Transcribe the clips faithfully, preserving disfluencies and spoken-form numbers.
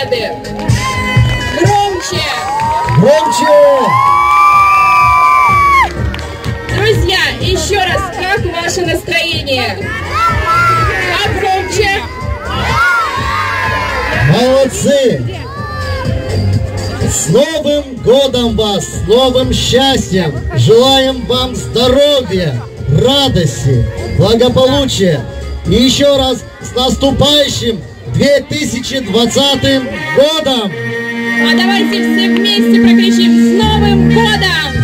Победы! Громче! Громче! Друзья, еще раз, как ваше настроение? А громче? Молодцы! С Новым годом вас! С новым счастьем! Желаем вам здоровья, радости, благополучия! И еще раз с наступающим две тысячи двадцатым годом! А давайте все вместе прокричим: с Новым годом!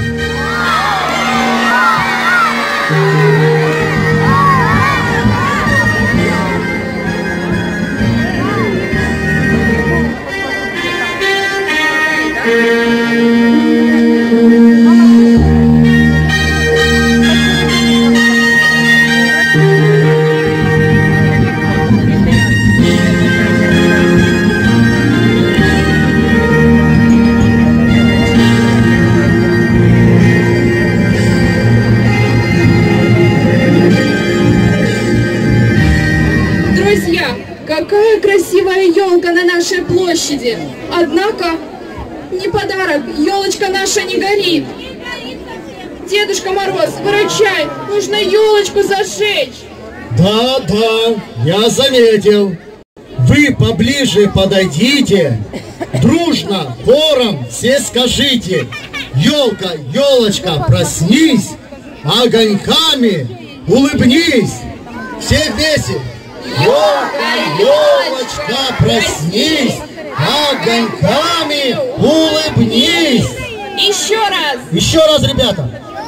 Какая красивая елка на нашей площади! Однако, не подарок, елочка наша не горит. Дедушка Мороз, выручай, нужно елочку зажечь. Да, да, я заметил. Вы поближе подойдите, дружно, хором все скажите: елка, елочка, проснись, огоньками улыбнись. Все вместе. Елка, елочка, проснись, огоньками улыбнись. Еще раз. Еще раз, ребята.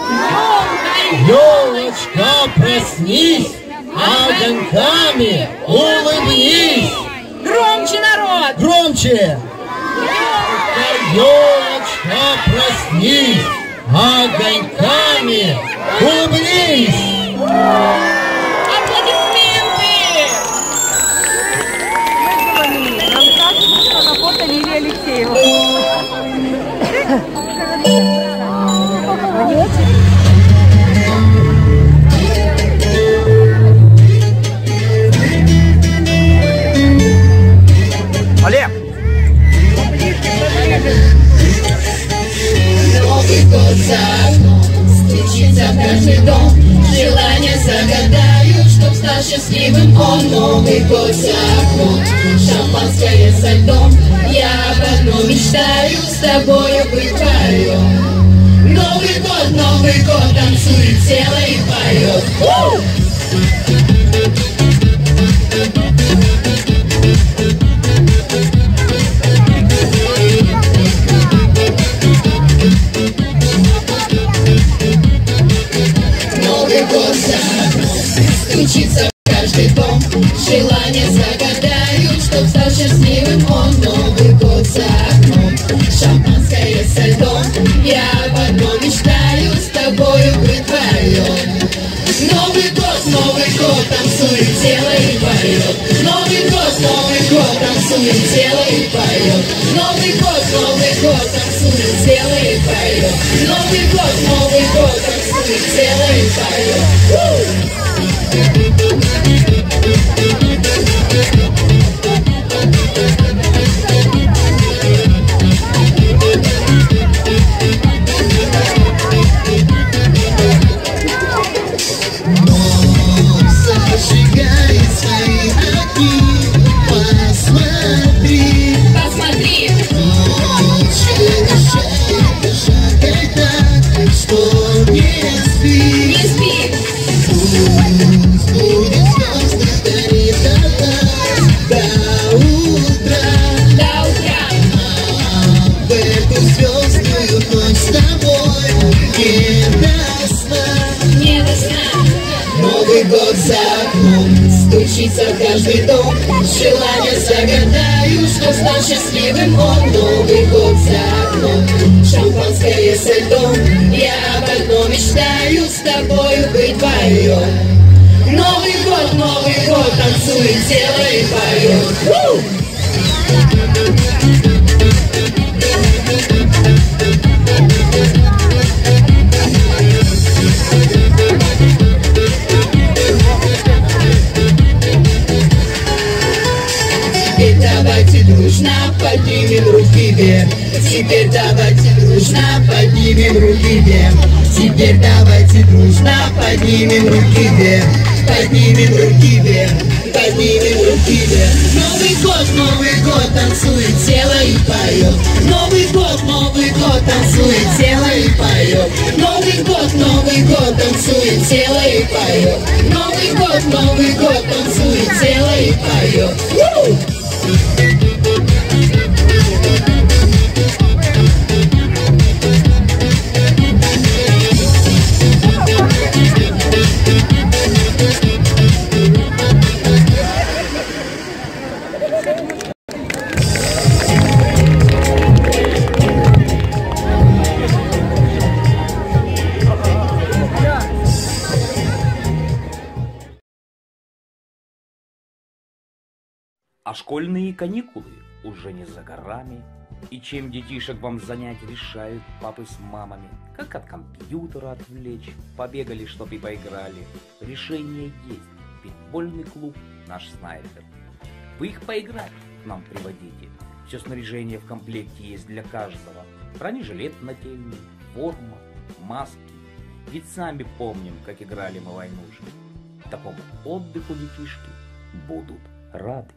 Елочка, проснись, огоньками улыбнись. Громче, народ. Громче. Елочка, проснись, огоньками улыбнись. Лилия Алексеева. Олег! Новый год за окном, стучится в каждый дом. Желания загадаю, чтоб стал счастливым он. Новый год за окном, шампанское со льдом. Я об одном мечтаю, с тобою быть вдвоем. Новый год, Новый год, танцует тело и поет. Новый год за окном, стучится в каждый дом. Желание загадаю, чтоб стал счастливым он. Новый год за окном, шампанское со льдом. Я об одном мечтаю, с тобою быть вдвоем. Новый год, Новый год, танцует тело и поет. Новый год, Новый год, танцует тело и поет. Новый год, Новый год, танцует тело и поет. Новый год, Новый год, танцует тело и поет. Зажигает свои огни, посмотри, посмотри, шагай так, что не спи, не спи. Пусть будет звезды, горит до утра, до утра. А в эту звездную ночь с тобой не до сна, не до сна. Новый год за окном, стучится в каждый дом. Желание загадаю, что стал счастливым он. Новый год за окном, шампанское со льдом. Я об одном мечтаю, с тобою быть вдвоем. Новый год, Новый год, танцует тело и поет. И давайте дружно дружно поднимем руки вверх. Теперь давайте дружно поднимем руки вверх. Теперь давайте дружно поднимем руки вверх. Поднимем руки вверх, поднимем руки вверх. Новый год, Новый год, танцует тело и поет. Новый год, Новый год, танцует тело и поет. Новый год, Новый год, танцует тело и поет. Новый год, Новый год, танцует тело и поет. А школьные каникулы уже не за горами. И чем детишек вам занять решают папы с мамами? Как от компьютера отвлечь? Побегали, чтоб и поиграли. Решение есть. Питбольный клуб наш снайпер. Вы их поиграть к нам приводите. Все снаряжение в комплекте есть для каждого. Бронежилет нательный, форма, маски. Ведь сами помним, как играли мы войнушки. Такому отдыху детишки будут рады.